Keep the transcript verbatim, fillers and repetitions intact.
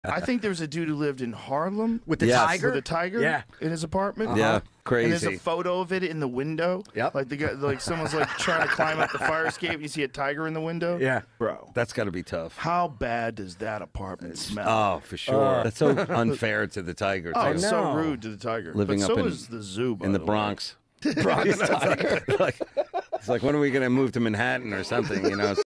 I think there was a dude who lived in Harlem with the Yes. tiger. with a tiger Yeah. in his apartment. Uh-huh. Yeah, crazy. And there's a photo of it in the window. Yep. Like the guy, like someone's like trying to climb up the fire escape. And you see a tiger in the window. Yeah, bro. That's got to be tough. How bad does that apartment smell? Oh, for sure. Uh. That's so unfair to the tiger. Oh, too. it's no. so rude to the tiger. Living but up so in- is the zoo, by in the way. Bronx. Bronx tiger. like, it's like, when are we going to move to Manhattan or something? You know,